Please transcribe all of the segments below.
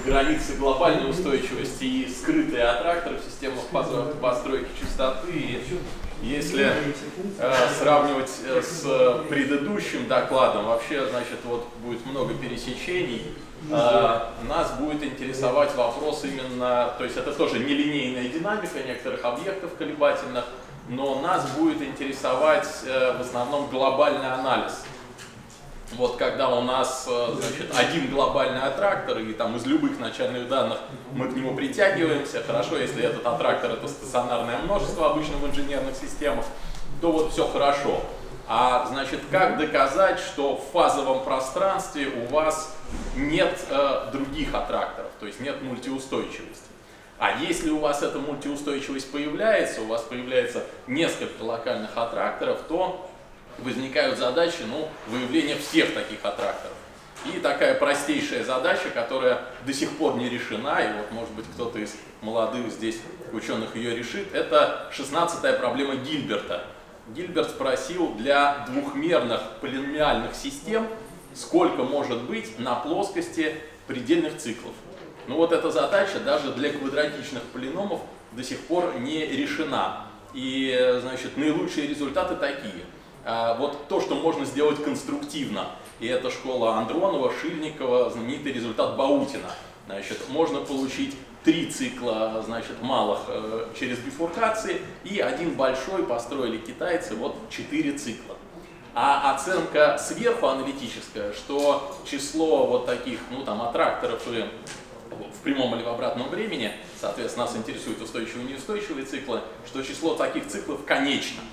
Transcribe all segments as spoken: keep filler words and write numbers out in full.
границы глобальной устойчивости и скрытые аттракторы в системах постройки частоты. И если э, сравнивать с предыдущим докладом, вообще, значит, вот будет много пересечений. Э, нас будет интересовать вопрос именно, то есть это тоже нелинейная динамика некоторых объектов колебательных, но нас будет интересовать э, в основном глобальный анализ. Вот когда у нас, значит, один глобальный аттрактор, и там из любых начальных данных мы к нему притягиваемся, хорошо, если этот аттрактор это стационарное множество обычно в инженерных системах, то вот все хорошо. А значит, как доказать, что в фазовом пространстве у вас нет э, других аттракторов, то есть нет мультиустойчивости? А если у вас эта мультиустойчивость появляется, у вас появляется несколько локальных аттракторов, то возникают задачи, ну, выявления всех таких аттракторов. И такая простейшая задача, которая до сих пор не решена, и вот, может быть, кто-то из молодых здесь ученых ее решит, это шестнадцатая проблема Гильберта. Гильберт спросил для двухмерных полиномиальных систем, сколько может быть на плоскости предельных циклов. Ну вот эта задача даже для квадратичных полиномов до сих пор не решена. И, значит, наилучшие результаты такие. Вот то, что можно сделать конструктивно, и это школа Андронова, Шильникова, знаменитый результат Баутина. Значит, можно получить три цикла, значит, малых э, через бифуркации, и один большой построили китайцы, вот четыре цикла. А оценка сверху аналитическая, что число вот таких, ну там, аттракторов и в прямом или в обратном времени, соответственно, нас интересуют устойчивые и неустойчивые циклы, что число таких циклов конечно.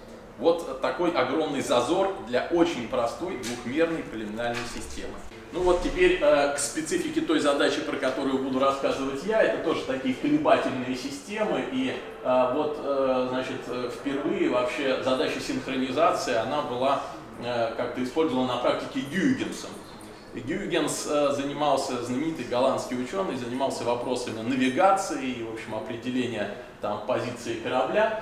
Вот такой огромный зазор для очень простой двухмерной полиномиальной системы. Ну вот теперь э, к специфике той задачи, про которую буду рассказывать я. Это тоже такие колебательные системы. И э, вот, э, значит, впервые вообще задача синхронизации, она была э, как-то использована на практике Гюйгенсом. Гюйгенс э, занимался, знаменитый голландский ученый, занимался вопросами навигации и, в общем, определения там позиции корабля.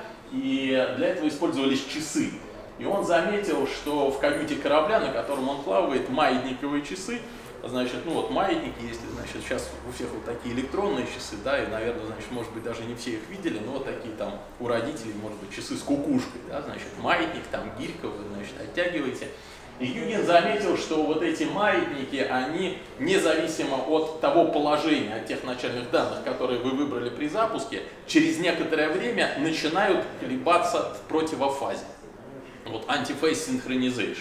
И для этого использовались часы. И он заметил, что в каюте корабля, на котором он плавает, маятниковые часы, значит, ну вот маятники, если, значит, сейчас у всех вот такие электронные часы, да, и, наверное, значит, может быть, даже не все их видели, но вот такие там у родителей, может быть, часы с кукушкой, да, значит, маятник, там гирька, вы, значит, оттягиваете. И Гюйген заметил, что вот эти маятники, они независимо от того положения, от тех начальных данных, которые вы выбрали при запуске, через некоторое время начинают колебаться в противофазе. Вот anti-phase synchronization.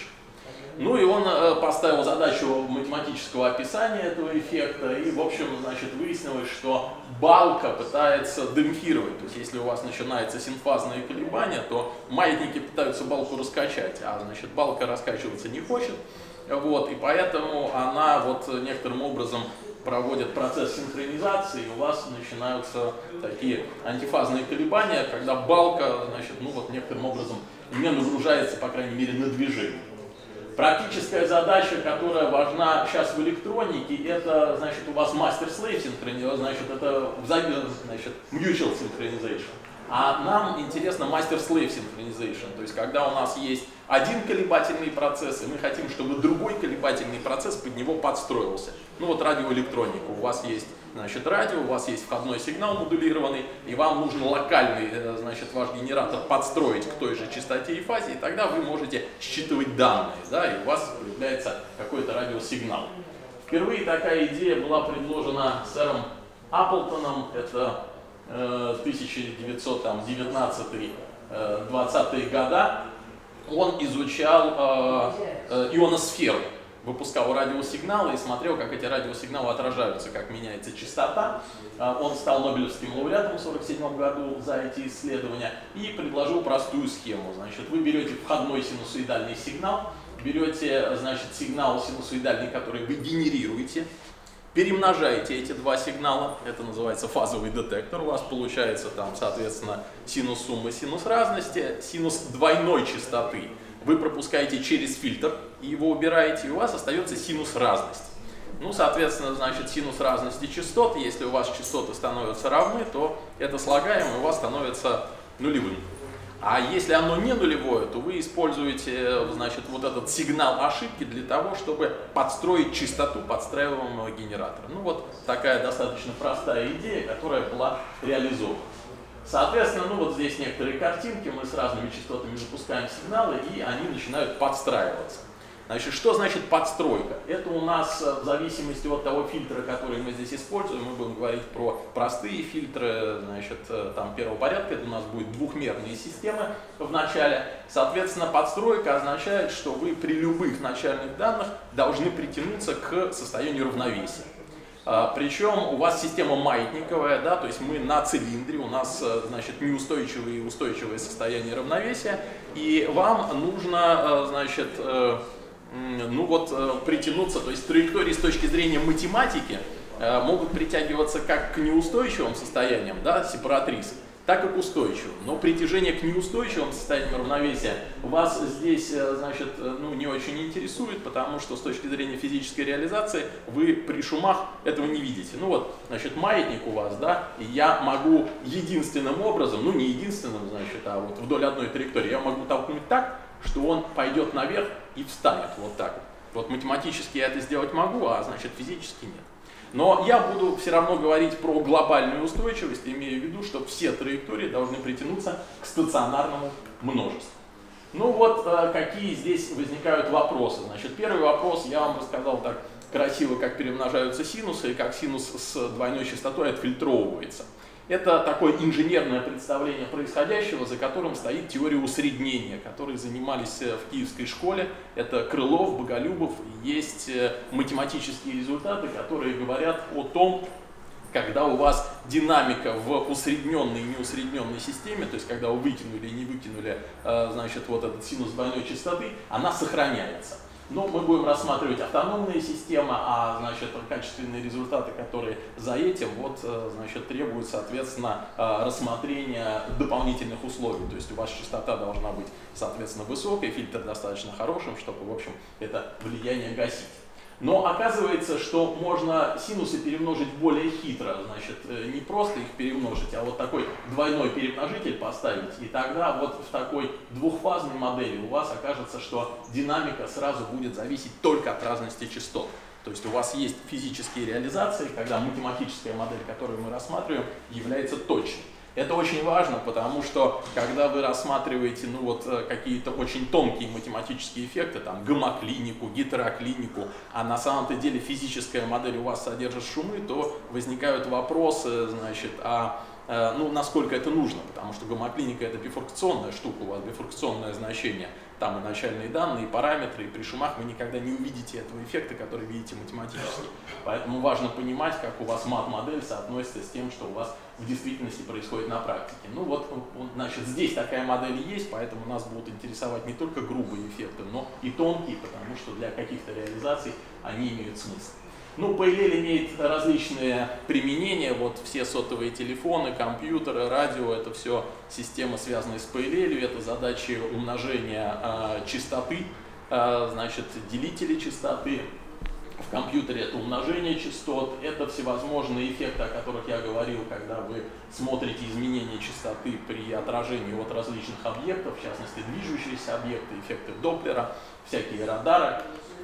Ну и он э, поставил задачу математического описания этого эффекта, и, в общем, значит, выяснилось, что балка пытается демпфировать. То есть, если у вас начинается синфазное колебание, то маятники пытаются балку раскачать, а, значит, балка раскачиваться не хочет. Вот, и поэтому она вот некоторым образом проводит процесс синхронизации, и у вас начинаются такие антифазные колебания, когда балка, значит, ну вот некоторым образом не нагружается, по крайней мере, на движение. Практическая задача, которая важна сейчас в электронике, это, значит, у вас master-slave synchronization, значит, это значит, mutual synchronization. А нам интересно master-slave synchronization, то есть когда у нас есть один колебательный процесс, и мы хотим, чтобы другой колебательный процесс под него подстроился. Ну вот радиоэлектроника, у вас есть, значит, радио, у вас есть входной сигнал модулированный, и вам нужно локальный, значит, ваш генератор подстроить к той же частоте и фазе, и тогда вы можете считывать данные, да, и у вас появляется какой-то радиосигнал. Впервые такая идея была предложена сэром Апплтоном, это э, тысяча девятьсот девятнадцатые-двадцатые года. Он изучал э, э, ионосферу, выпускал радиосигналы и смотрел, как эти радиосигналы отражаются, как меняется частота. Э, он стал Нобелевским лауреатом в сорок седьмом году за эти исследования и предложил простую схему. Значит, вы берете входной синусоидальный сигнал, берете, значит, сигнал синусоидальный, который вы генерируете, перемножаете эти два сигнала, это называется фазовый детектор, у вас получается там, соответственно, синус суммы, синус разности, синус двойной частоты. Вы пропускаете через фильтр и его убираете, и у вас остается синус разности. Ну, соответственно, значит, синус разности частот, если у вас частоты становятся равны, то это слагаемое у вас становится нулевым. А если оно не нулевое, то вы используете, значит, вот этот сигнал ошибки для того, чтобы подстроить частоту подстраиваемого генератора. Ну вот такая достаточно простая идея, которая была реализована. Соответственно, ну вот здесь некоторые картинки, мы с разными частотами запускаем сигналы, и они начинают подстраиваться. Значит, что значит подстройка? Это у нас в зависимости от того фильтра, который мы здесь используем, мы будем говорить про простые фильтры, значит, там первого порядка, это у нас будет двухмерные системы в начале. Соответственно, подстройка означает, что вы при любых начальных данных должны притянуться к состоянию равновесия. Причем у вас система маятниковая, да, то есть мы на цилиндре, у нас, значит, неустойчивое и устойчивое состояние равновесия, и вам нужно, значит, ну вот, притянуться, то есть траектории с точки зрения математики могут притягиваться как к неустойчивым состояниям, да, сепаратрисы, так и к устойчивым. Но притяжение к неустойчивым состояниям равновесия вас здесь, значит, ну, не очень интересует, потому что с точки зрения физической реализации вы при шумах этого не видите. Ну вот, значит, маятник у вас, да, и я могу единственным образом, ну не единственным, значит, а вот вдоль одной траектории, я могу толкнуть так, что он пойдет наверх и встанет вот так. Вот математически я это сделать могу, а значит физически нет. Но я буду все равно говорить про глобальную устойчивость, имея в виду, что все траектории должны притянуться к стационарному множеству. Ну вот какие здесь возникают вопросы. Значит, первый вопрос, я вам рассказал так красиво, как перемножаются синусы и как синус с двойной частотой отфильтровывается. Это такое инженерное представление происходящего, за которым стоит теория усреднения, которой занимались в Киевской школе. Это Крылов, Боголюбов. Есть математические результаты, которые говорят о том, когда у вас динамика в усредненной и неусредненной системе, то есть когда вы выкинули и не выкинули, значит, вот этот синус двойной частоты, она сохраняется. Но мы будем рассматривать автономные системы, а, значит, качественные результаты, которые за этим, вот, значит, требуют, соответственно, рассмотрения дополнительных условий. То есть у вас частота должна быть, соответственно, высокой, фильтр достаточно хорошим, чтобы, в общем, это влияние гасить. Но оказывается, что можно синусы перемножить более хитро, значит, не просто их перемножить, а вот такой двойной перемножитель поставить, и тогда вот в такой двухфазной модели у вас окажется, что динамика сразу будет зависеть только от разности частот. То есть у вас есть физические реализации, когда математическая модель, которую мы рассматриваем, является точной. Это очень важно, потому что, когда вы рассматриваете, ну вот, какие-то очень тонкие математические эффекты, там, гомоклинику, гетероклинику, а на самом-то деле физическая модель у вас содержит шумы, то возникают вопросы, значит, а, ну, насколько это нужно, потому что гомоклиника — это бифуркационная штука, у вас бифуркационное значение, там и начальные данные, и параметры, и при шумах вы никогда не увидите этого эффекта, который видите математически. Поэтому важно понимать, как у вас мат-модель соотносится с тем, что у вас в действительности происходит на практике. Ну вот, значит, здесь такая модель есть, поэтому нас будут интересовать не только грубые эффекты, но и тонкие, потому что для каких-то реализаций они имеют смысл. Ну, пэ эл эл имеет различные применения, вот все сотовые телефоны, компьютеры, радио, это все системы, связанные с пэ эл эл, это задачи умножения э, частоты, э, значит, делители частоты. В компьютере это умножение частот, это всевозможные эффекты, о которых я говорил, когда вы смотрите изменения частоты при отражении от различных объектов, в частности движущиеся объекты, эффекты Доплера, всякие радары.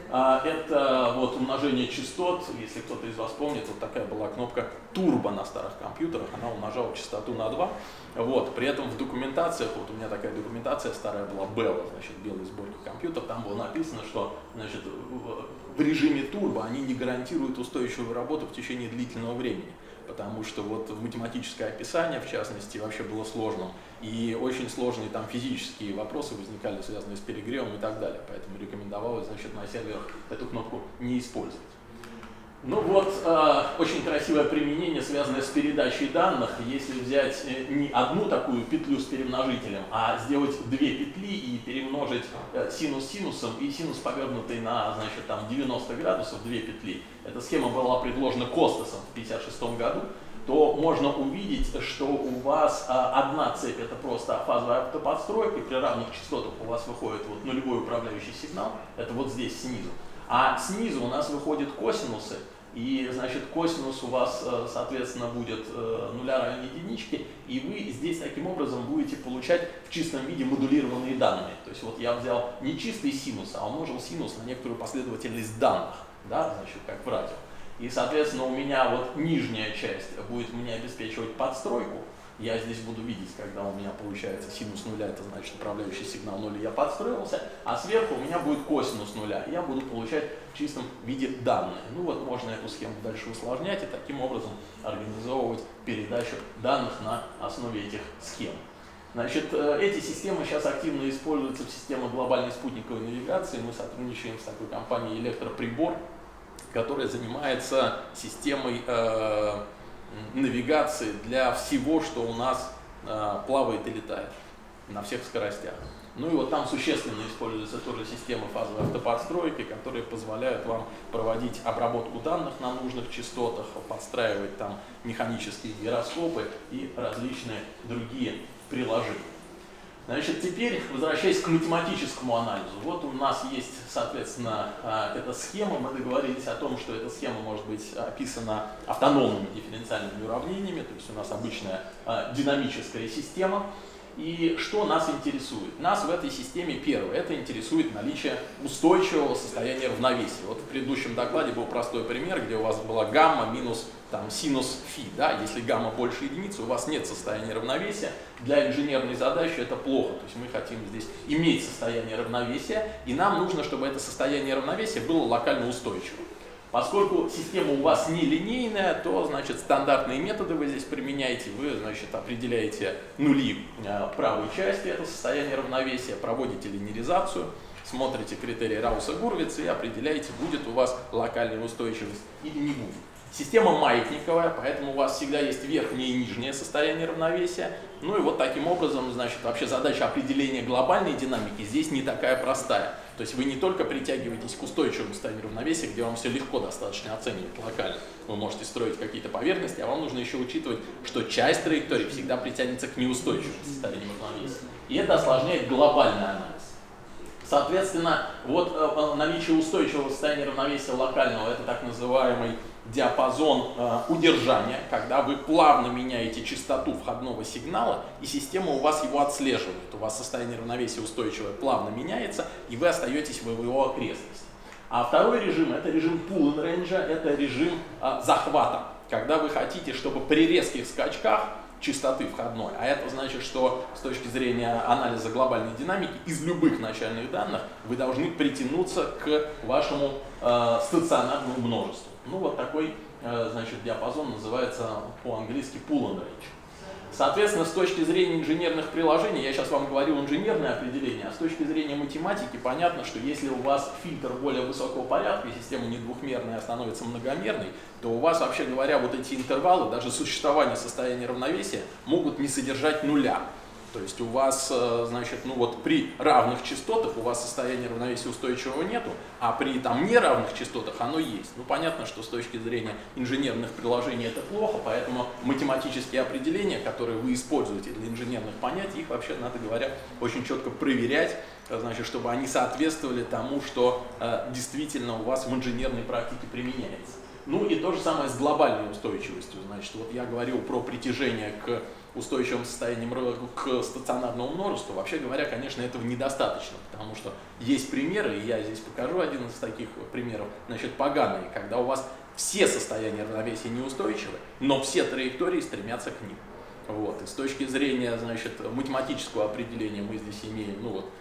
Это вот умножение частот, если кто-то из вас помнит, вот такая была кнопка турбо на старых компьютерах, она умножала частоту на два. Вот, при этом в документациях, вот у меня такая документация старая была, Белла, значит, белый сборник компьютер, там было написано, что, значит, в режиме турбо они не гарантируют устойчивую работу в течение длительного времени, потому что вот математическое описание, в частности, вообще было сложным, и очень сложные там физические вопросы возникали, связанные с перегревом и так далее, поэтому рекомендовалось, значит, на серверах эту кнопку не использовать. Ну вот, э, очень красивое применение, связанное с передачей данных. Если взять не одну такую петлю с перемножителем, а сделать две петли и перемножить э, синус синусом и синус, повернутый на, значит, там девяносто градусов, две петли. Эта схема была предложена Костасом в тысяча девятьсот пятьдесят шестом году. То можно увидеть, что у вас э, одна цепь — это просто фазовая автоподстройка, и при равных частотах у вас выходит вот нулевой управляющий сигнал, это вот здесь снизу. А снизу у нас выходят косинусы, и, значит, косинус у вас, соответственно, будет нуля равен единичке, и вы здесь таким образом будете получать в чистом виде модулированные данные. То есть вот я взял не чистый синус, а умножил синус на некоторую последовательность данных, да, значит, как в радио. И, соответственно, у меня вот нижняя часть будет мне обеспечивать подстройку. Я здесь буду видеть, когда у меня получается синус нуля, это значит управляющий сигнал ноль, и я подстроился, а сверху у меня будет косинус нуля, и я буду получать в чистом виде данные. Ну вот можно эту схему дальше усложнять и таким образом организовывать передачу данных на основе этих схем. Значит, эти системы сейчас активно используются в системах глобальной спутниковой навигации. Мы сотрудничаем с такой компанией Электроприбор, которая занимается системой э, навигации для всего, что у нас э, плавает и летает на всех скоростях. Ну и вот там существенно используются тоже системы фазовой автоподстройки, которые позволяют вам проводить обработку данных на нужных частотах, подстраивать там механические гироскопы и различные другие приложения. Значит, теперь, возвращаясь к математическому анализу, вот у нас есть, соответственно, эта схема. Мы договорились о том, что эта схема может быть описана автономными дифференциальными уравнениями, то есть у нас обычная динамическая система. И что нас интересует? Нас в этой системе первое, это интересует наличие устойчивого состояния равновесия. Вот в предыдущем докладе был простой пример, где у вас была гамма минус там, синус фи. Да? Если гамма больше единицы, у вас нет состояния равновесия. Для инженерной задачи это плохо. То есть мы хотим здесь иметь состояние равновесия, и нам нужно, чтобы это состояние равновесия было локально устойчивым. Поскольку система у вас не линейная, то, значит, стандартные методы вы здесь применяете. Вы, значит, определяете нули правой части, это состояние равновесия, проводите линейризацию, смотрите критерии Рауса-Гурвица и определяете, будет у вас локальная устойчивость или не будет. Система маятниковая, поэтому у вас всегда есть верхнее и нижнее состояние равновесия. Ну и вот таким образом, значит, вообще задача определения глобальной динамики здесь не такая простая. То есть вы не только притягиваетесь к устойчивому состоянию равновесия, где вам все легко достаточно оценивать локально. Вы можете строить какие-то поверхности, а вам нужно еще учитывать, что часть траектории всегда притянется к неустойчивому состоянию равновесия. И это осложняет глобальный анализ. Соответственно, вот э, наличие устойчивого состояния равновесия локального, это так называемый диапазон э, удержания, когда вы плавно меняете частоту входного сигнала, и система у вас его отслеживает. У вас состояние равновесия устойчивое плавно меняется, и вы остаетесь в его окрестности. А второй режим, это режим pull and range, это режим э, захвата, когда вы хотите, чтобы при резких скачках частоты входной, а это значит, что с точки зрения анализа глобальной динамики из любых начальных данных вы должны притянуться к вашему э, стационарному множеству. Ну вот такой, э, значит, диапазон называется по-английски pull and range. Соответственно, с точки зрения инженерных приложений, я сейчас вам говорил инженерное определение, а с точки зрения математики понятно, что если у вас фильтр более высокого порядка, и система не двухмерная, а становится многомерной, то у вас, вообще говоря, вот эти интервалы, даже существование состояния равновесия, могут не содержать нуля. То есть у вас, значит, ну вот при равных частотах у вас состояния равновесия устойчивого нету, а при там неравных частотах оно есть. Ну понятно, что с точки зрения инженерных приложений это плохо, поэтому математические определения, которые вы используете для инженерных понятий, их вообще, надо говоря, очень четко проверять, значит, чтобы они соответствовали тому, что э, действительно у вас в инженерной практике применяется. Ну и то же самое с глобальной устойчивостью. Значит, вот я говорил про притяжение к устойчивым состояниям к стационарному множеству. Вообще говоря, конечно, этого недостаточно, потому что есть примеры, и я здесь покажу один из таких примеров, значит, поганые, когда у вас все состояния равновесия неустойчивы, но все траектории стремятся к ним. Вот. И с точки зрения, значит, математического определения мы здесь имеем, ну вот,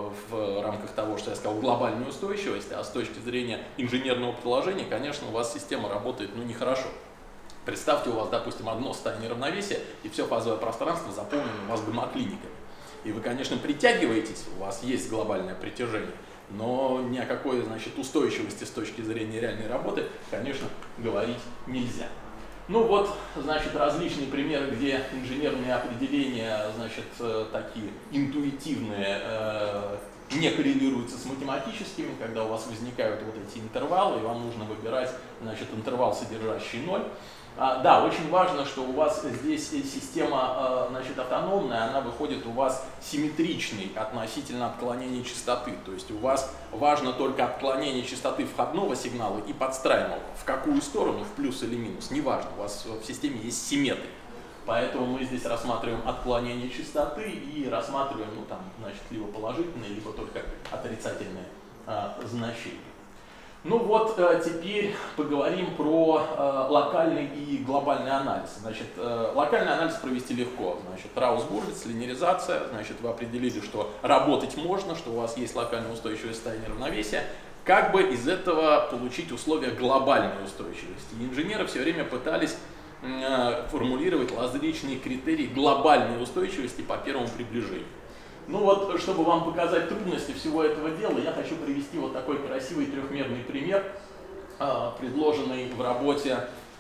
в рамках того, что я сказал, глобальную устойчивость, а с точки зрения инженерного приложения, конечно, у вас система работает, ну, нехорошо. Представьте, у вас, допустим, одно состояние равновесия, и все фазовое пространство заполнено у вас гомоклиниками. И вы, конечно, притягиваетесь, у вас есть глобальное притяжение, но ни о какой, значит, устойчивости с точки зрения реальной работы, конечно, говорить нельзя. Ну вот, значит, различные примеры, где инженерные определения, значит, такие интуитивные, э, не коррелируются с математическими, когда у вас возникают вот эти интервалы, и вам нужно выбирать, значит, интервал, содержащий ноль. А, да, очень важно, что у вас здесь система, значит, автономная, она выходит у вас симметричной относительно отклонения частоты. То есть у вас важно только отклонение частоты входного сигнала и подстраиваемого. В какую сторону, в плюс или минус, неважно, у вас в системе есть симметрия. Поэтому мы здесь рассматриваем отклонение частоты и рассматриваем, ну, там, значит, либо положительные, либо только отрицательные а, значения. Ну вот, э, теперь поговорим про э, локальный и глобальный анализ. Значит, э, локальный анализ провести легко. Значит, Раус-Бурвиц, линейризация. Значит, вы определили, что работать можно, что у вас есть локально устойчивое состояние равновесия. Как бы из этого получить условия глобальной устойчивости? И инженеры все время пытались э, формулировать различные критерии глобальной устойчивости по первому приближению. Ну вот, чтобы вам показать трудности всего этого дела, я хочу привести вот такой красивый трехмерный пример, предложенный в работе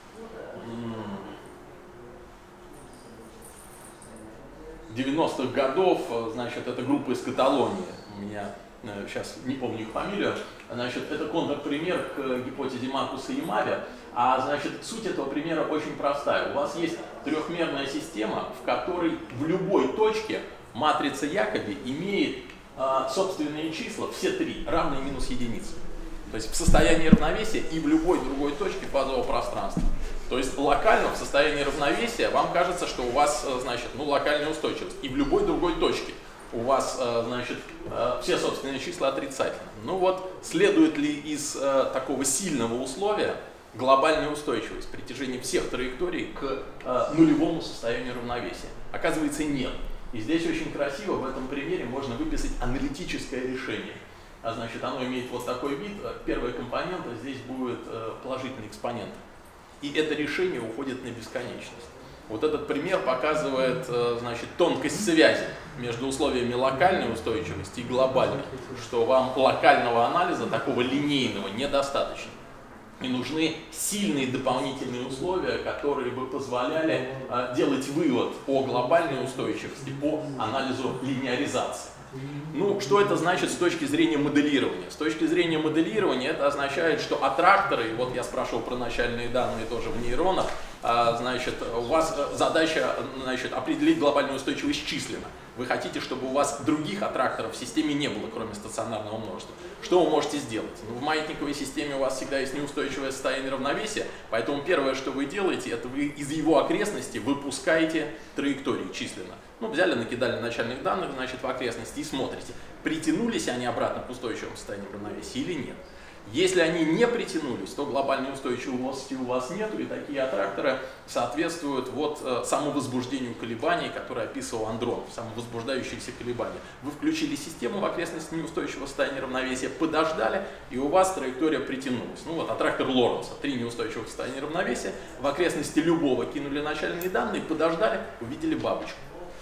девяностых годов. Значит, это группа из Каталонии, у меня сейчас не помню их фамилию. Значит, это контрпример к гипотезе Маркуса и Мави. А значит, суть этого примера очень простая. У вас есть трехмерная система, в которой в любой точке матрица Якоби имеет а, собственные числа, все три, равные минус единице. То есть в состоянии равновесия и в любой другой точке фазового пространства. То есть локально в состоянии равновесия вам кажется, что у вас, значит, ну, локальная устойчивость. И в любой другой точке у вас, значит, все собственные числа отрицательны. Ну вот, следует ли из такого сильного условия глобальная устойчивость, притяжение всех траекторий к нулевому состоянию равновесия? Оказывается, нет. И здесь очень красиво в этом примере можно выписать аналитическое решение. А значит, оно имеет вот такой вид. Первая компонента здесь будет положительный экспонент. И это решение уходит на бесконечность. Вот этот пример показывает, значит, тонкость связи между условиями локальной устойчивости и глобальной, что вам локального анализа, такого линейного, недостаточно. И нужны сильные дополнительные условия, которые бы позволяли э, делать вывод о глобальной устойчивости по анализу линеаризации. Ну, что это значит с точки зрения моделирования? С точки зрения моделирования это означает, что аттракторы, вот я спрашивал про начальные данные тоже в нейронах, э, значит, у вас задача, значит, определить глобальную устойчивость численно. Вы хотите, чтобы у вас других аттракторов в системе не было, кроме стационарного множества. Что вы можете сделать? Ну, в маятниковой системе у вас всегда есть неустойчивое состояние равновесия, поэтому первое, что вы делаете, это вы из его окрестности выпускаете траектории численно. Ну, взяли, накидали начальных данных, значит, в окрестности и смотрите, притянулись они обратно к устойчивому состоянию равновесия или нет. Если они не притянулись, то глобальной устойчивости у вас нет, и такие аттракторы соответствуют вот э, самовозбуждению колебаний, которое описывал Андронов, самовозбуждающиеся колебания. Вы включили систему в окрестности неустойчивого состояния равновесия, подождали, и у вас траектория притянулась. Ну вот аттрактор Лоренца, три неустойчивых состояния равновесия, в окрестности любого кинули начальные данные, подождали, увидели бабочку.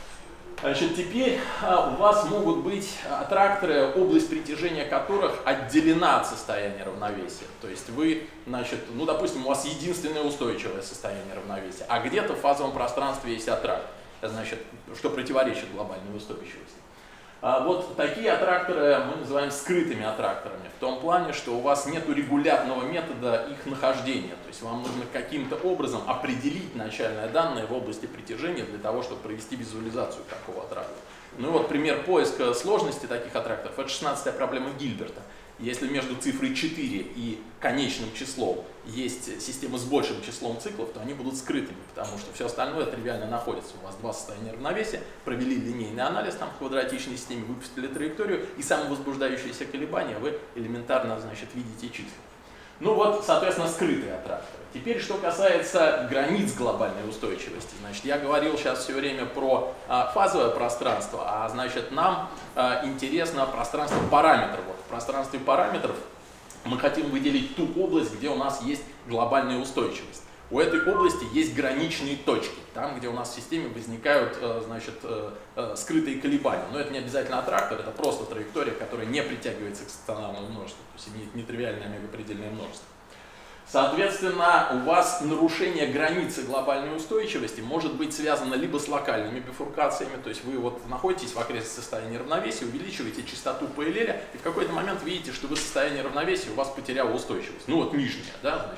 Значит, теперь а, у вас могут быть аттракторы, область притяжения которых отделена от состояния равновесия. То есть вы, значит, ну, допустим, у вас единственное устойчивое состояние равновесия, а где-то в фазовом пространстве есть аттрактор, значит, что противоречит глобальной устойчивости. А вот такие аттракторы мы называем скрытыми аттракторами, в том плане, что у вас нет регулярного метода их нахождения. То есть вам нужно каким-то образом определить начальные данные в области притяжения для того, чтобы провести визуализацию такого аттрактора. Ну и вот пример поиска сложности таких аттракторов – это шестнадцатая проблема Гильберта. Если между цифрой четыре и конечным числом есть система с большим числом циклов, то они будут скрытыми, потому что все остальное тривиально находится. У вас два состояния равновесия, провели линейный анализ там, в квадратичной системе, выпустили траекторию, и самовозбуждающиеся колебания вы элементарно, значит, видите числа. Ну вот, соответственно, скрытые аттракторы. Теперь, что касается границ глобальной устойчивости. Значит, я говорил сейчас все время про а, фазовое пространство, а значит, нам а, интересно пространство параметров. Вот, в пространстве параметров мы хотим выделить ту область, где у нас есть глобальная устойчивость. У этой области есть граничные точки, там, где у нас в системе возникают, значит, скрытые колебания. Но это не обязательно аттрактор, это просто траектория, которая не притягивается к стационарному множеству, то есть имеет нетривиальное омега-предельное множество. Соответственно, у вас нарушение границы глобальной устойчивости может быть связано либо с локальными бифуркациями, то есть вы вот находитесь в окрестности состояния равновесия, увеличиваете частоту по эллеле, и в какой-то момент видите, что вы состояние равновесия у вас потеряло устойчивость. Ну вот нижняя, да, значит.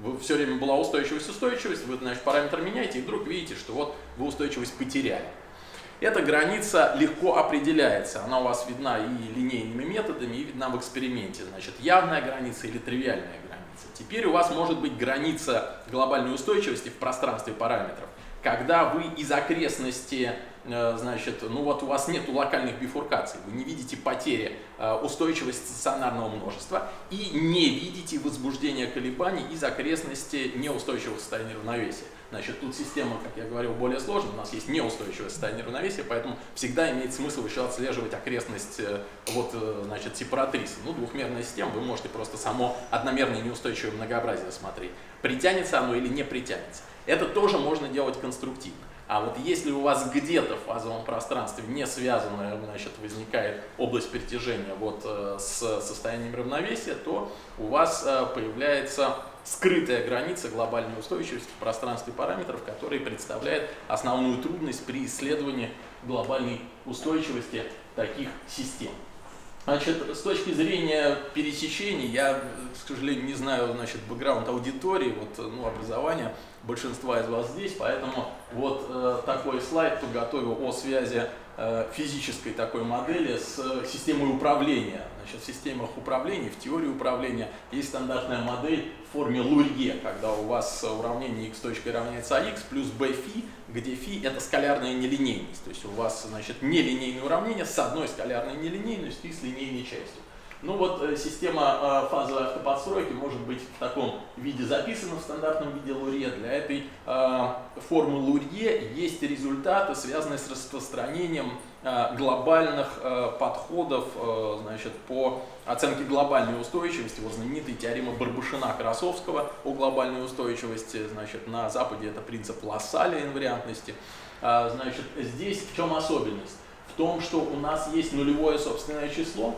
вы все время была устойчивость, устойчивость, вы, значит, параметр меняете, и вдруг видите, что вот вы устойчивость потеряли. Эта граница легко определяется, она у вас видна и линейными методами, и видна в эксперименте, значит, явная граница или тривиальная граница. Теперь у вас может быть граница глобальной устойчивости в пространстве параметров, когда вы из окрестности, значит, ну вот у вас нет локальных бифуркаций, вы не видите потери устойчивости стационарного множества и не видите возбуждения колебаний из окрестности неустойчивого состояния равновесия. Значит, тут система, как я говорил, более сложная, у нас есть неустойчивое состояние равновесия, поэтому всегда имеет смысл еще отслеживать окрестность вот, значит, сепаратрисы. Ну, двухмерная система, вы можете просто само одномерное неустойчивое многообразие смотреть. Притянется оно или не притянется. Это тоже можно делать конструктивно. А вот если у вас где-то в фазовом пространстве не связанная, значит, возникает область притяжения вот, с состоянием равновесия, то у вас появляется скрытая граница глобальной устойчивости в пространстве параметров, которая представляет основную трудность при исследовании глобальной устойчивости таких систем. Значит, с точки зрения пересечений, я, к сожалению, не знаю, значит, бэкграунд аудитории, вот, ну, образования большинства из вас здесь, поэтому вот э, такой слайд подготовил о связи э, физической такой модели с системой управления. Значит, в системах управления, в теории управления есть стандартная модель в форме Лурье, когда у вас уравнение x точкой равняется ax плюс bφ, где φ это скалярная нелинейность. То есть у вас, значит, нелинейное уравнение с одной скалярной нелинейностью и с линейной частью. Ну вот э, система э, фазовой автоподстройки может быть в таком виде записана в стандартном виде Лурье. Для этой э, формы Лурье есть результаты, связанные с распространением э, глобальных э, подходов э, значит, по оценке глобальной устойчивости. Вот знаменитая теорема Барбашина-Красовского о глобальной устойчивости. Значит, на Западе это принцип Лассаля инвариантности. Э, значит, здесь в чем особенность? В том, что у нас есть нулевое собственное число,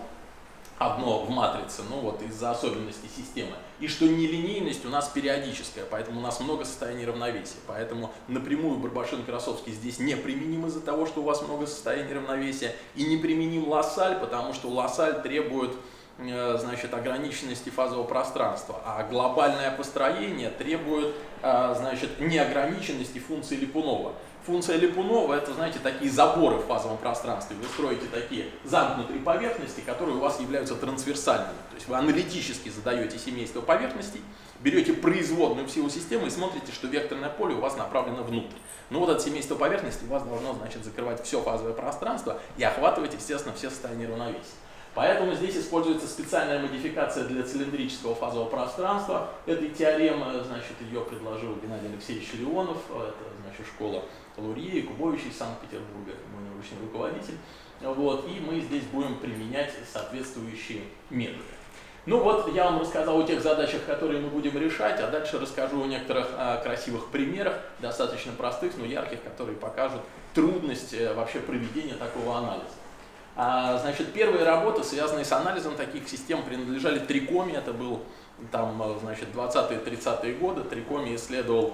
одно в матрице, ну вот из-за особенностей системы, и что нелинейность у нас периодическая, поэтому у нас много состояний равновесия, поэтому напрямую Барбашин-Красовский здесь не применим из-за того, что у вас много состояний равновесия, и не применим Лассаль, потому что Лассаль требует, значит, ограниченности фазового пространства, а глобальное построение требует, значит, неограниченности функции Липунова. Функция Липунова — это, знаете, такие заборы в фазовом пространстве. Вы строите такие замкнутые поверхности, которые у вас являются трансверсальными. То есть вы аналитически задаете семейство поверхностей, берете производную в силу системы и смотрите, что векторное поле у вас направлено внутрь. Ну вот это семейство поверхностей у вас должно, значит, закрывать все фазовое пространство и охватывать, естественно, все состояния равновесия. Поэтому здесь используется специальная модификация для цилиндрического фазового пространства. Этой теоремы, значит, ее предложил Геннадий Алексеевич Леонов, это, значит, школа Лурье и Кубовича из Санкт-Петербурга, мой научный руководитель. Вот, и мы здесь будем применять соответствующие методы. Ну вот, я вам рассказал о тех задачах, которые мы будем решать, а дальше расскажу о некоторых а, красивых примерах, достаточно простых, но ярких, которые покажут трудность а, вообще проведения такого анализа. А, значит, первые работы, связанные с анализом таких систем, принадлежали Трикоме. Это был там, значит, двадцатые-тридцатые годы. Трикоме исследовал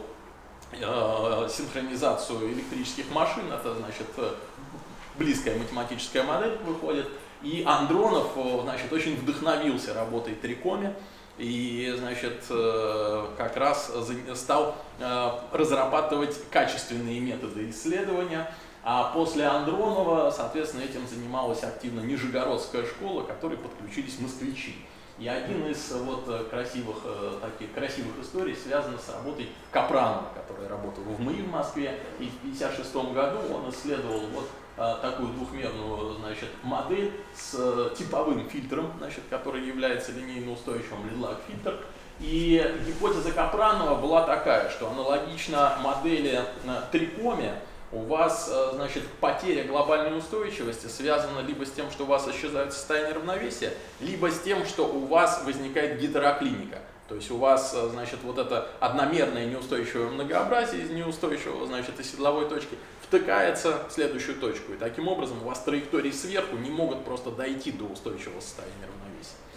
э, синхронизацию электрических машин. Это, значит, близкая математическая модель выходит. И Андронов, значит, очень вдохновился работой Трикоме. И, значит, как раз стал разрабатывать качественные методы исследования. А после Андронова, соответственно, этим занималась активно Нижегородская школа, к которой подключились москвичи. И один из вот красивых, таких красивых историй связан с работой Капранова, который работал в МАИ в Москве. И в пятьдесят шестом году он исследовал вот такую двухмерную, значит, модель с типовым фильтром, значит, который является линейно устойчивым, Лидлак-фильтр. И гипотеза Капранова была такая, что аналогично модели Трикоме, у вас, значит, потеря глобальной устойчивости связана либо с тем, что у вас исчезает состояние равновесия, либо с тем, что у вас возникает гетероклиника. То есть у вас, значит, вот это одномерное неустойчивое многообразие из неустойчивого, значит, оседловой точки втыкается в следующую точку. И таким образом у вас траектории сверху не могут просто дойти до устойчивого состояния равновесия.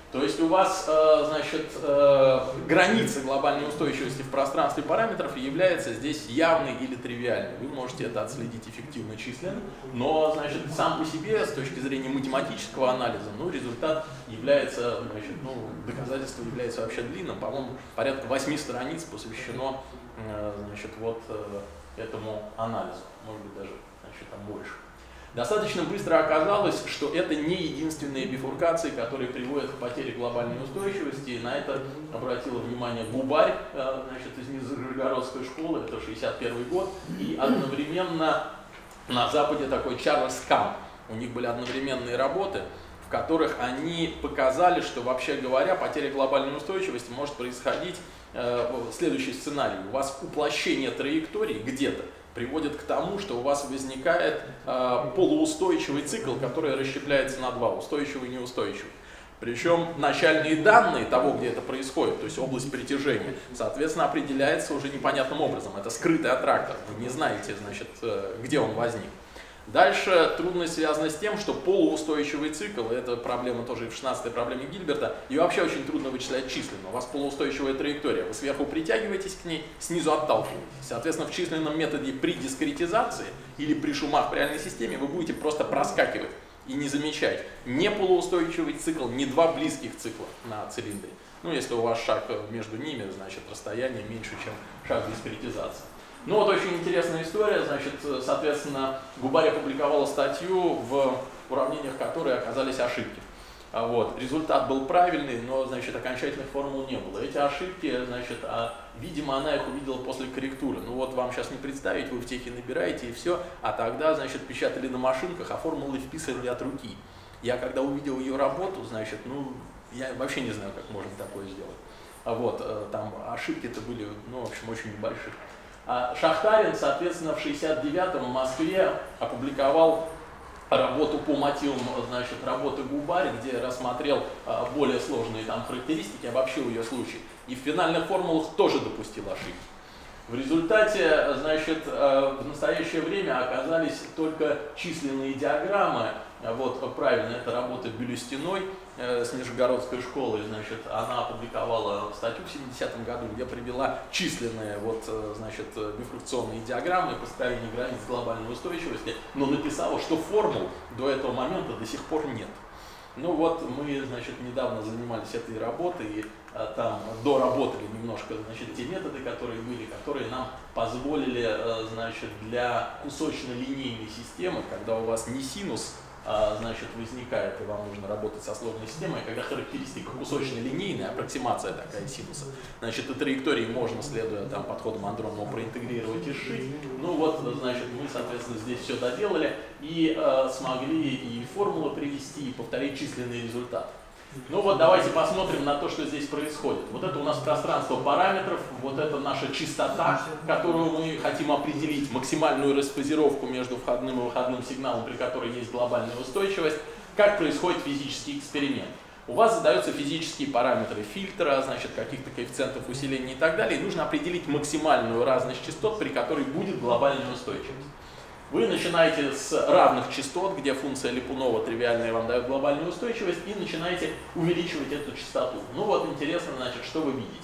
То есть у вас, э, значит, э, граница глобальной устойчивости в пространстве параметров является здесь явной или тривиальной. Вы можете это отследить эффективно численно, но, значит, сам по себе, с точки зрения математического анализа, ну, результат является, значит, ну, доказательство является вообще длинным. По-моему, порядка восьми страниц посвящено, э, значит, вот э, этому анализу, может быть, даже, значит, там больше. Достаточно быстро оказалось, что это не единственные бифуркации, которые приводят к потере глобальной устойчивости. И на это обратила внимание Губарь, значит, из Нижегородской школы, это шестьдесят первый год, и одновременно на Западе такой Чарльз Кам. У них были одновременные работы, в которых они показали, что, вообще говоря, потеря глобальной устойчивости может происходить э, следующий сценарий. У вас уплощение траектории где-то приводит к тому, что у вас возникает э, полуустойчивый цикл, который расщепляется на два, устойчивый и неустойчивый. Причем начальные данные того, где это происходит, то есть область притяжения, соответственно, определяется уже непонятным образом. Это скрытый аттрактор, вы не знаете, значит, э, где он возник. Дальше трудность связана с тем, что полуустойчивый цикл, это проблема тоже и в шестнадцатой проблеме Гильберта, ее вообще очень трудно вычислять численно. У вас полуустойчивая траектория, вы сверху притягиваетесь к ней, снизу отталкиваетесь. Соответственно, в численном методе при дискретизации или при шумах в реальной системе вы будете просто проскакивать и не замечать ни полуустойчивый цикл, ни два близких цикла на цилиндре. Ну, если у вас шаг между ними, значит, расстояние меньше, чем шаг дискретизации. Ну вот очень интересная история, значит, соответственно, Губарь опубликовала статью, в уравнениях которой оказались ошибки. Вот. Результат был правильный, но, значит, окончательных формул не было. Эти ошибки, значит, а, видимо, она их увидела после корректуры. Ну вот вам сейчас не представить, вы в техе набираете и все, а тогда, значит, печатали на машинках, а формулы вписывали от руки. Я когда увидел ее работу, значит, ну, я вообще не знаю, как можно такое сделать. А вот, там ошибки-то были, ну, в общем, очень небольшие. Шахтарин, соответственно, в шестьдесят девятом в Москве опубликовал работу по мотивам, значит, работы Губарь, где рассмотрел более сложные там характеристики, обобщил ее случай. И в финальных формулах тоже допустил ошибки. В результате, значит, в настоящее время оказались только численные диаграммы. Вот, правильно, это работа Бюлюстиной с Нижегородской школы, значит, она опубликовала статью в семидесятом году, где привела численные, вот, значит, бифракционные диаграммы построения границ глобальной устойчивости, но написала, что формул до этого момента до сих пор нет. Ну вот, мы, значит, недавно занимались этой работой и а, там доработали немножко, значит, те методы, которые были, которые нам позволили, а, значит, для кусочно-линейной системы, когда у вас не синус, а, значит, возникает, и вам нужно работать со сложной системой, когда характеристика кусочно-линейная, аппроксимация такая синуса, значит, и траектории можно, следуя там подходам Андронова, проинтегрировать и сшить. Ну вот, значит, мы, соответственно, здесь все доделали и э, смогли и формулы привести, и повторить численный результат. Ну вот, давайте посмотрим на то, что здесь происходит. Вот это у нас пространство параметров, вот это наша частота, которую мы хотим определить, максимальную расфазировку между входным и выходным сигналом, при которой есть глобальная устойчивость. Как происходит физический эксперимент? У вас задаются физические параметры фильтра, значит, каких-то коэффициентов усиления и так далее, и нужно определить максимальную разность частот, при которой будет глобальная устойчивость. Вы начинаете с равных частот, где функция Липунова тривиальная вам дает глобальную устойчивость, и начинаете увеличивать эту частоту. Ну вот интересно, значит, что вы видите.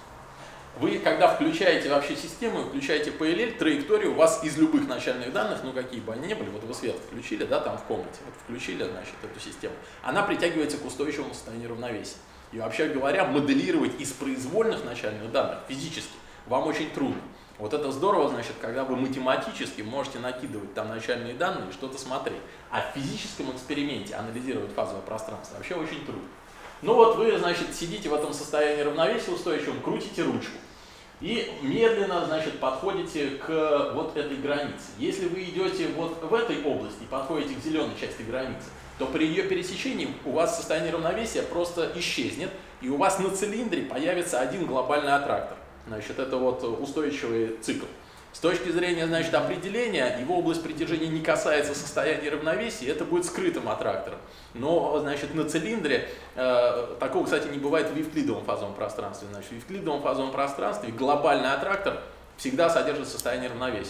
Вы, когда включаете вообще систему, включаете пи эл эл, траекторию у вас из любых начальных данных, ну какие бы они ни были, вот вы свет включили, да, там в комнате, вот включили, значит, эту систему, она притягивается к устойчивому состоянию равновесия. И вообще говоря, моделировать из произвольных начальных данных физически вам очень трудно. Вот это здорово, значит, когда вы математически можете накидывать там начальные данные и что-то смотреть. А в физическом эксперименте анализировать фазовое пространство вообще очень трудно. Ну вот вы, значит, сидите в этом состоянии равновесия устойчивом, крутите ручку. И медленно, значит, подходите к вот этой границе. Если вы идете вот в этой области и подходите к зеленой части границы, то при ее пересечении у вас состояние равновесия просто исчезнет, и у вас на цилиндре появится один глобальный аттрактор. Значит, это вот устойчивый цикл. С точки зрения, значит, определения, его область притяжения не касается состояния равновесия, это будет скрытым аттрактором. Но, значит, на цилиндре, э, такого, кстати, не бывает в евклидовом фазовом пространстве. Значит, в евклидовом фазовом пространстве глобальный аттрактор всегда содержит состояние равновесия.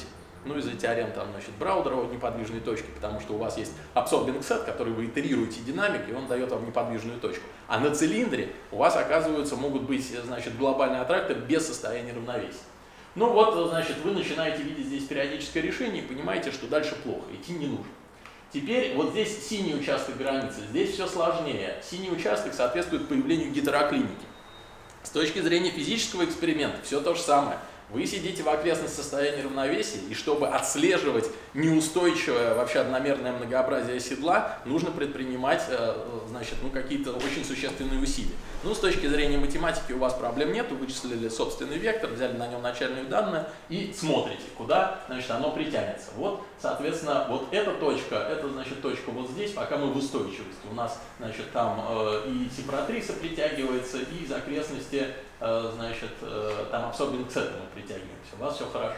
ну, из-за теорем там, значит, Браудера о неподвижной точке, потому что у вас есть absorbing set, который вы итерируете динамик, и он дает вам неподвижную точку. А на цилиндре у вас, оказывается, могут быть, значит, глобальные аттракторы без состояния равновесия. Ну вот, значит, вы начинаете видеть здесь периодическое решение и понимаете, что дальше плохо, идти не нужно. Теперь вот здесь синий участок границы, здесь все сложнее. Синий участок соответствует появлению гетероклиники. С точки зрения физического эксперимента все то же самое. Вы сидите в окрестности состояния равновесия, и чтобы отслеживать неустойчивое вообще одномерное многообразие седла, нужно предпринимать, значит, ну, какие-то очень существенные усилия. Ну, с точки зрения математики у вас проблем нет, вы вычислили собственный вектор, взяли на нем начальные данные и смотрите, куда, значит, оно притянется. Вот, соответственно, вот эта точка, это, значит, точка вот здесь, пока мы в устойчивости. У нас, значит, там э, и сепаратриса притягивается, и из окрестности, э, значит, э, там absorbing set мы притягиваемся. У вас все хорошо.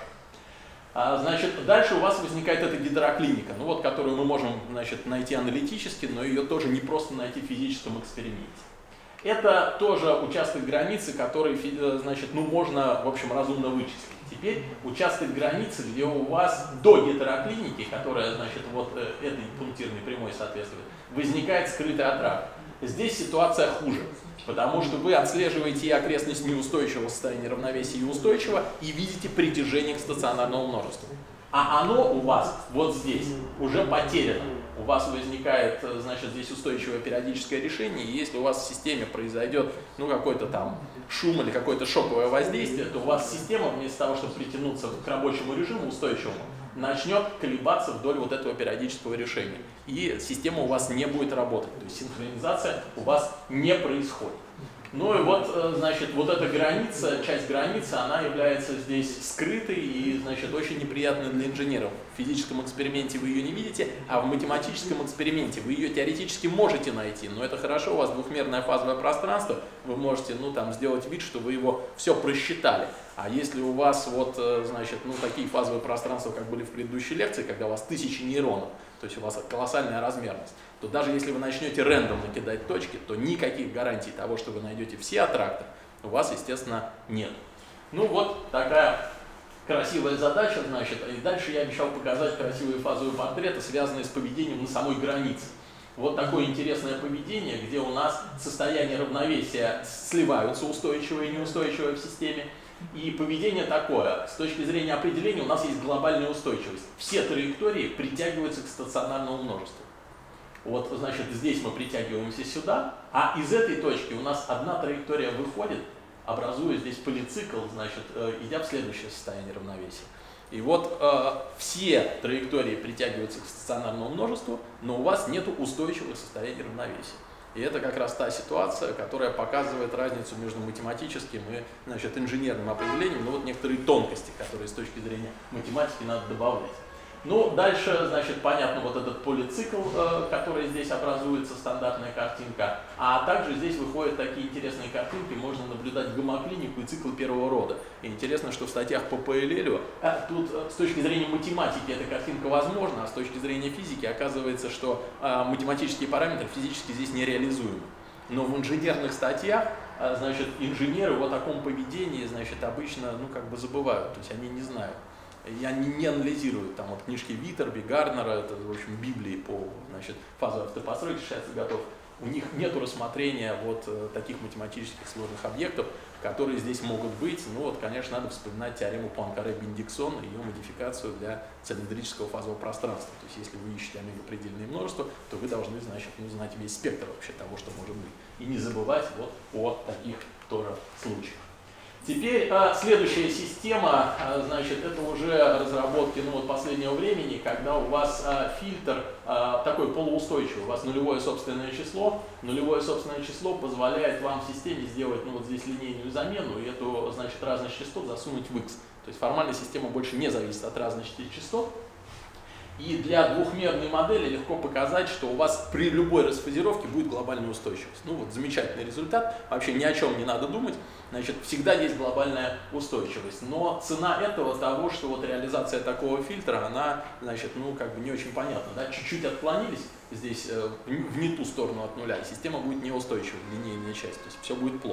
А, значит, дальше у вас возникает эта гидроклиника, ну вот, которую мы можем, значит, найти аналитически, но ее тоже не просто найти в физическом эксперименте. Это тоже участок границы, который, значит, ну, можно, в общем, разумно вычислить. Теперь участок границы, где у вас до гетероклиники, которая, значит, вот этой пунктирной прямой соответствует, возникает скрытый аттракт. Здесь ситуация хуже, потому что вы отслеживаете и окрестность неустойчивого состояния равновесия и устойчивого, и видите притяжение к стационарному множеству. А оно у вас вот здесь уже потеряно. У вас возникает, значит, здесь устойчивое периодическое решение, и если у вас в системе произойдет, ну, какой-то там шум или какое-то шоковое воздействие, то у вас система, вместо того, чтобы притянуться к рабочему режиму устойчивому, начнет колебаться вдоль вот этого периодического решения. И система у вас не будет работать, то есть синхронизация у вас не происходит. Ну и вот, значит, вот эта граница, часть границы, она является здесь скрытой и, значит, очень неприятной для инженеров. В физическом эксперименте вы ее не видите, а в математическом эксперименте вы ее теоретически можете найти. Но это хорошо, у вас двухмерное фазовое пространство, вы можете, ну, там, сделать вид, что вы его все просчитали. А если у вас вот, значит, ну, такие фазовые пространства, как были в предыдущей лекции, когда у вас тысячи нейронов, то есть у вас колоссальная размерность, то даже если вы начнете рандомно кидать точки, то никаких гарантий того, что вы найдете все аттракторы, у вас, естественно, нет. Ну вот такая красивая задача, значит, и дальше я обещал показать красивые фазовые портреты, связанные с поведением на самой границе. Вот такое интересное поведение, где у нас состояние равновесия сливаются устойчивое и неустойчивое в системе. И поведение такое, с точки зрения определения у нас есть глобальная устойчивость. Все траектории притягиваются к стационарному множеству. Вот, значит, здесь мы притягиваемся сюда, а из этой точки у нас одна траектория выходит, образуя здесь полицикл, значит, идя в следующее состояние равновесия. И вот э, все траектории притягиваются к стационарному множеству, но у вас нет устойчивого состояния равновесия. И это как раз та ситуация, которая показывает разницу между математическим и, значит, инженерным определением, но вот некоторые тонкости, которые с точки зрения математики надо добавлять. Ну, дальше, значит, понятно, вот этот полицикл, э, который здесь образуется, стандартная картинка, а также здесь выходят такие интересные картинки, можно наблюдать гомоклинику и цикл первого рода. И интересно, что в статьях по пэ эл эл э, тут э, с точки зрения математики эта картинка возможна, а с точки зрения физики оказывается, что э, математические параметры физически здесь нереализуемы. Но в инженерных статьях, э, значит, инженеры о таком поведении, значит, обычно, ну, как бы забывают, то есть они не знают. Я не, не анализирую там вот книжки Витерби, Гарнера, это, в общем, Библии по, значит, фазовой автопостройке шестьдесят годов. У них нет рассмотрения вот таких математических сложных объектов, которые здесь могут быть. Ну вот, конечно, надо вспоминать теорему Пуанкаре-Бендиксон и ее модификацию для цилиндрического фазового пространства. То есть, если вы ищете омегапредельные множества, то вы должны, значит, ну, знать весь спектр вообще того, что может быть. И не забывать вот о таких тоже случаях. Теперь а, следующая система, а, значит, это уже разработки, ну, вот последнего времени, когда у вас а, фильтр а, такой полуустойчивый, у вас нулевое собственное число, нулевое собственное число позволяет вам в системе сделать, ну, вот здесь линейную замену и эту, значит, разность частот засунуть в x. То есть формально система больше не зависит от разности частот. И для двухмерной модели легко показать, что у вас при любой расфазировке будет глобальная устойчивость. Ну вот замечательный результат, вообще ни о чем не надо думать, значит, всегда есть глобальная устойчивость. Но цена этого того, что вот реализация такого фильтра, она, значит, ну как бы не очень понятна. Да? Чуть-чуть отклонились здесь э, в не ту сторону от нуля, и система будет неустойчивой, линейная часть, то есть все будет плохо.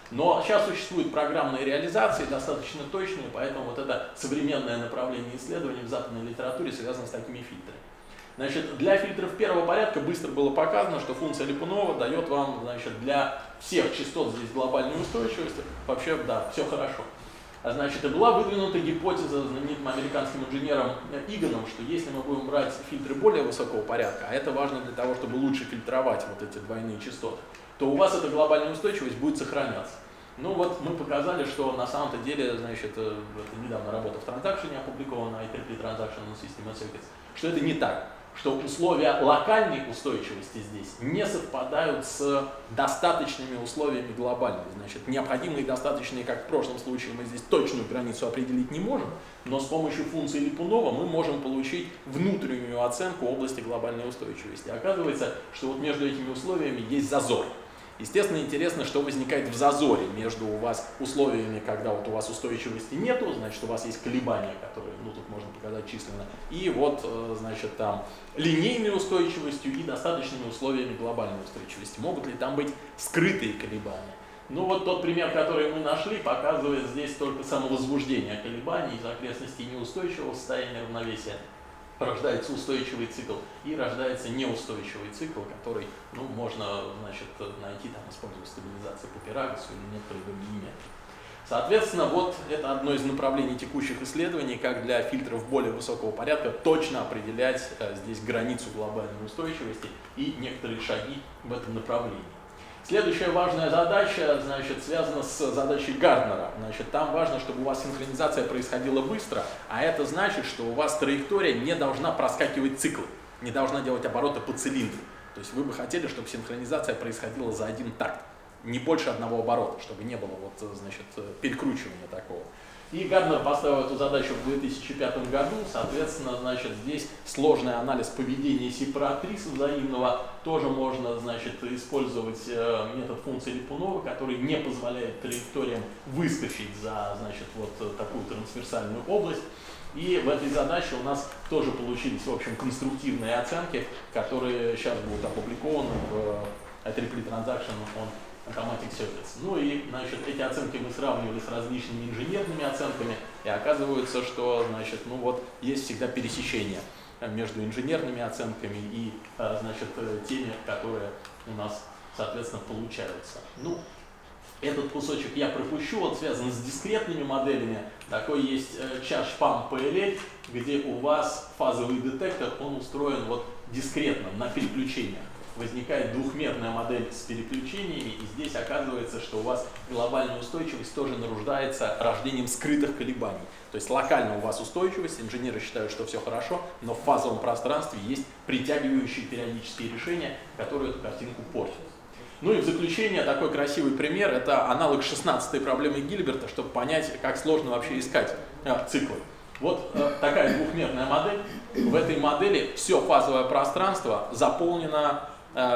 Но сейчас существуют программные реализации, достаточно точные, поэтому вот это современное направление исследований в западной литературе связано с такими фильтрами. Значит, для фильтров первого порядка быстро было показано, что функция Липунова дает вам, значит, для всех частот здесь глобальную устойчивость. Вообще, да, все хорошо. А значит, и была выдвинута гипотеза знаменитым американским инженером Игоном, что если мы будем брать фильтры более высокого порядка, а это важно для того, чтобы лучше фильтровать вот эти двойные частоты, то у вас эта глобальная устойчивость будет сохраняться. Ну вот мы показали, что на самом-то деле, значит, это недавно работа в Transaction опубликована, ай три пи Transaction System Circuits, что это не так. Что условия локальной устойчивости здесь не совпадают с достаточными условиями глобальной. Значит, необходимые и достаточные, как в прошлом случае, мы здесь точную границу определить не можем, но с помощью функции Липунова мы можем получить внутреннюю оценку области глобальной устойчивости. Оказывается, что вот между этими условиями есть зазор. Естественно, интересно, что возникает в зазоре между у вас условиями, когда вот у вас устойчивости нету, значит, у вас есть колебания, которые, ну, тут можно показать численно, и вот, значит, там линейной устойчивостью и достаточными условиями глобальной устойчивости. Могут ли там быть скрытые колебания? Ну, вот тот пример, который мы нашли, показывает здесь только самовозбуждение колебаний из окрестностей неустойчивого состояния равновесия. Рождается устойчивый цикл и рождается неустойчивый цикл, который, ну, можно, значит, найти, там, используя стабилизацию по Пирагусу или некоторые другие методы. Соответственно, вот это одно из направлений текущих исследований, как для фильтров более высокого порядка точно определять а, здесь границу глобальной устойчивости и некоторые шаги в этом направлении. Следующая важная задача, значит, связана с задачей Гарднера. Значит, там важно, чтобы у вас синхронизация происходила быстро, а это значит, что у вас траектория не должна проскакивать циклы, не должна делать обороты по цилиндру. То есть вы бы хотели, чтобы синхронизация происходила за один такт, не больше одного оборота, чтобы не было вот, значит, перекручивания такого. И Гарднер поставил эту задачу в две тысячи пятом году, соответственно, значит, здесь сложный анализ поведения сепаратриса взаимного, тоже можно, значит, использовать э, метод функции Липунова, который не позволяет траекториям выскочить за, значит, вот такую трансверсальную область. И в этой задаче у нас тоже получились, в общем, конструктивные оценки, которые сейчас будут опубликованы в ай три пи Transaction on Automatic Circuits. Ну и, значит, эти оценки мы сравнивали с различными инженерными оценками, и оказывается, что, значит, ну вот есть всегда пересечение между инженерными оценками и, значит, теми, которые у нас, соответственно, получаются. Ну, этот кусочек я пропущу, он связан с дискретными моделями. Такой есть Charge-Pump пи эл эл, где у вас фазовый детектор, он устроен вот дискретно, на переключениях. Возникает двухмерная модель с переключениями, и здесь оказывается, что у вас глобальная устойчивость тоже нарождается рождением скрытых колебаний. То есть локально у вас устойчивость, инженеры считают, что все хорошо, но в фазовом пространстве есть притягивающие периодические решения, которые эту картинку портят. Ну и в заключение такой красивый пример, это аналог шестнадцатой проблемы Гильберта, чтобы понять, как сложно вообще искать а, циклы. Вот э, такая двухмерная модель. В этой модели все фазовое пространство заполнено,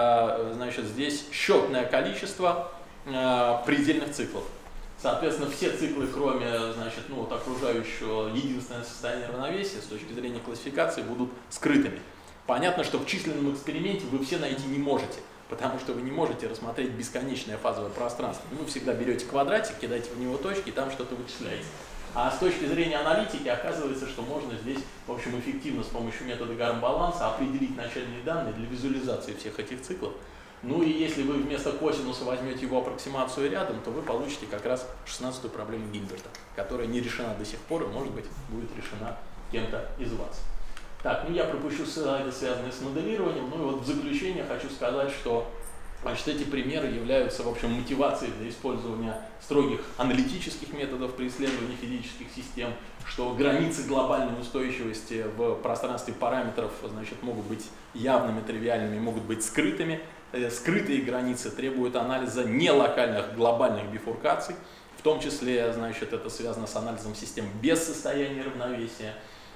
э, значит, здесь счетное количество э, предельных циклов. Соответственно, все циклы, кроме, значит, ну, вот окружающего единственное состояние равновесия, с точки зрения классификации, будут скрытыми. Понятно, что в численном эксперименте вы все найти не можете, потому что вы не можете рассмотреть бесконечное фазовое пространство. Вы всегда берете квадратик, кидаете в него точки и там что-то вычисляете. А с точки зрения аналитики оказывается, что можно здесь, в общем, эффективно с помощью метода Гарм-баланса определить начальные данные для визуализации всех этих циклов. Ну и если вы вместо косинуса возьмете его аппроксимацию рядом, то вы получите как раз шестнадцатую проблему Гильберта, которая не решена до сих пор и, может быть, будет решена кем-то из вас. Так, ну я пропущу слайды, связанные с моделированием. Ну и вот в заключение хочу сказать, что, значит, эти примеры являются, в общем, мотивацией для использования строгих аналитических методов при исследовании физических систем, что границы глобальной устойчивости в пространстве параметров, значит, могут быть явными, тривиальными, могут быть скрытыми. Скрытые границы требуют анализа нелокальных глобальных бифуркаций, в том числе, значит, это связано с анализом систем без состояния равновесия.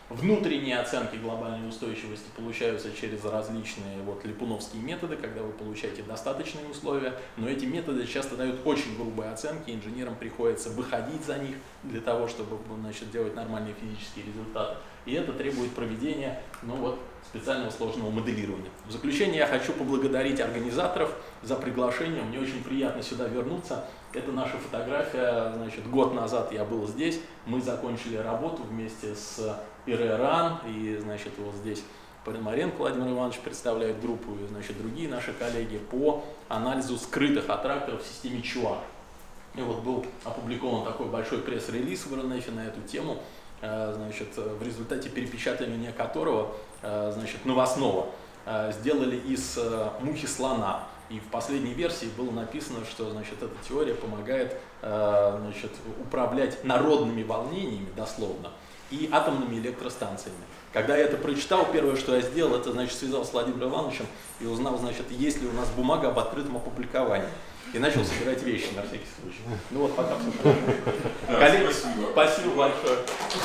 Внутренние оценки глобальной устойчивости получаются через различные вот липуновские методы, когда вы получаете достаточные условия, но эти методы часто дают очень грубые оценки, инженерам приходится выходить за них для того, чтобы, значит, делать нормальные физические результаты. И это требует проведения, ну, вот, специального сложного моделирования. В заключение я хочу поблагодарить организаторов за приглашение. Мне очень приятно сюда вернуться. Это наша фотография, значит, год назад я был здесь. Мы закончили работу вместе с ИРЭРАН, и, значит, вот здесь Пономаренко Владимир Иванович представляет группу, и, значит, другие наши коллеги по анализу скрытых аттракторов в системе ЧУА. И вот был опубликован такой большой пресс-релиз в эр эн эф на эту тему, значит, в результате перепечатывания которого, значит, новостного сделали из мухи слона. И в последней версии было написано, что, значит, эта теория помогает, значит, управлять народными волнениями, дословно, и атомными электростанциями. Когда я это прочитал, первое, что я сделал, это, значит, связался с Владимиром Ивановичем и узнал, значит, есть ли у нас бумага об открытом опубликовании. И начал собирать вещи на всякий случай. Ну вот, пока все хорошо. Коллеги, спасибо большое.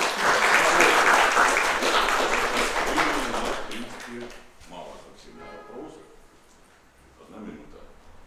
Мало совсем вопросов. Одна минута.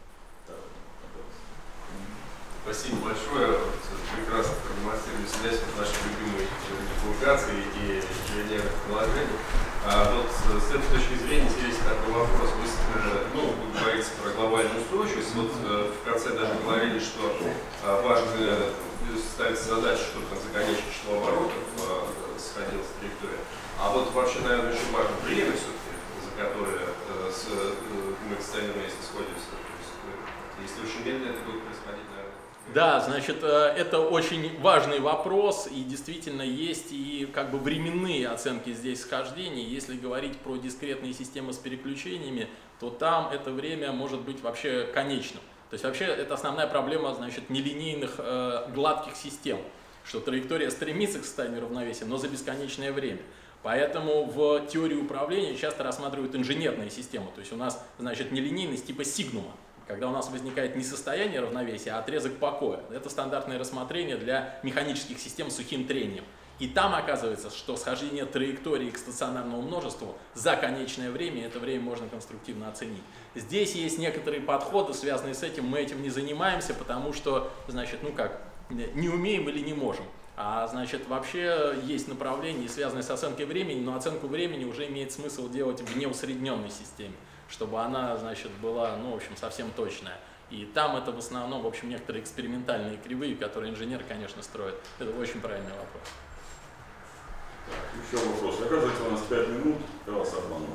Спасибо большое. Прекрасно продемонстрировали связь с нашей любимой диффугацией и инженерных приложений. А вот с этой точки зрения интересен такой вопрос. Вы, ну, вы говорите про глобальную устойчивость. Вот в конце даже говорили, что важно ставить задачу, чтобы там за конечное число оборотов сходилась траектория. А вот вообще, наверное, очень важно время все-таки, за которое мы постоянно вместе сходимся. Если очень медленно это будет происходить, наверное. Да, значит, это очень важный вопрос, и действительно есть и как бы временные оценки здесь схождений. Если говорить про дискретные системы с переключениями, то там это время может быть вообще конечным. То есть вообще это основная проблема, значит, нелинейных э, гладких систем, что траектория стремится к состоянию равновесия, но за бесконечное время. Поэтому в теории управления часто рассматривают инженерные системы. То есть у нас, значит, нелинейность типа сигнума, когда у нас возникает не состояние равновесия, а отрезок покоя. Это стандартное рассмотрение для механических систем с сухим трением. И там оказывается, что схождение траектории к стационарному множеству за конечное время, это время можно конструктивно оценить. Здесь есть некоторые подходы, связанные с этим, мы этим не занимаемся, потому что, значит, ну как, не умеем или не можем. А значит, вообще есть направления, связанные с оценкой времени, но оценку времени уже имеет смысл делать в неусредненной системе, чтобы она, значит, была, ну, в общем, совсем точная. И там это в основном, в общем, некоторые экспериментальные кривые, которые инженер, конечно, строит. Это очень правильный вопрос. Так, еще вопрос. Оказывается, у нас пять минут. Я вас обманул.